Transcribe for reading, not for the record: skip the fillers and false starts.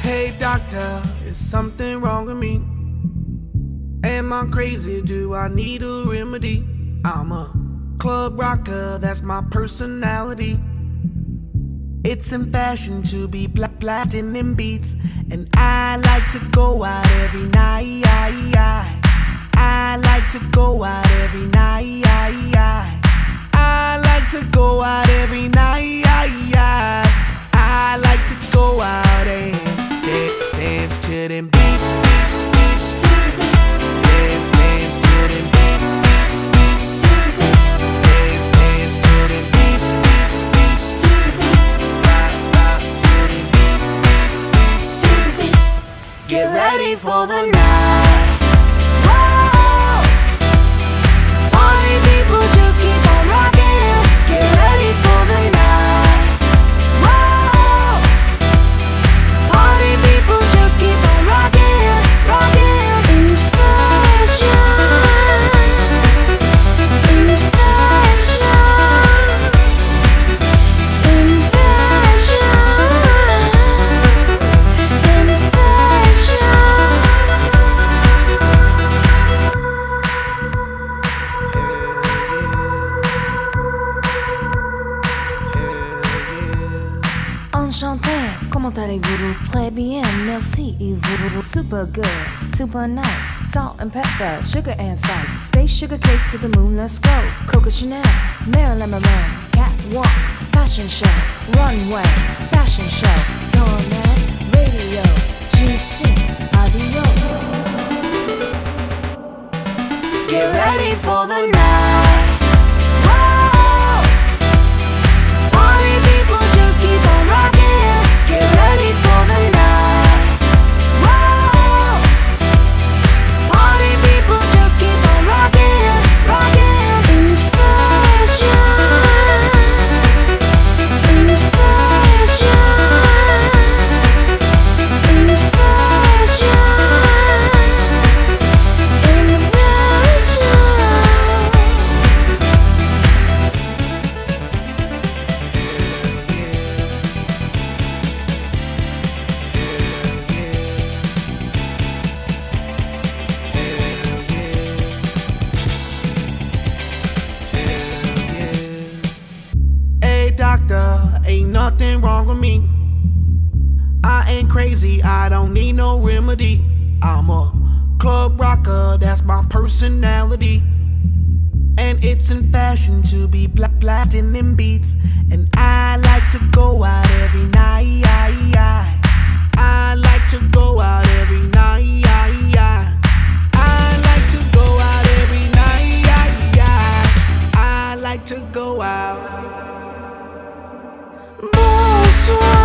Hey doctor, is something wrong with me? Am I crazy? Do I need a remedy? I'm a club rocker, that's my personality. It's in fashion to be blasting in beats, and I like to go out every night. I like to go out every night. I like to go out every night. I like to go out and dance to them beats. Dance to them beats. Dance to them beats. Get ready for the night. Whoa. Party people, just keep on rocking. Get ready for the night. Whoa. Party people, just keep on rocking, rocking. In fashion, in fashion, in fashion, in fashion. Enchanté, comment allez-vous? Très bien, merci, et vous? Super good, super nice. Salt and pepper, sugar and spice. Space sugar cakes to the moon, let's go. Coco Chanel, Marilyn Monroe. Catwalk, fashion show. Runway, fashion show. Torment, radio. G6, adios. Get ready for the night. Whoa. Party people, just keep on rocking. Get ready for the night. Whoa. Party people, just keep on rocking, rocking. In fashion, in fashion, in fashion, in fashion. Hey doctor, ain't nothing wrong with me. I ain't crazy, I don't need no remedy. I'm a club rocker, that's my personality. And it's in fashion to be blasting in beats, and I like to go out every night. I like to go out every night. I like to go out every night. I like to go out. Bonsoir.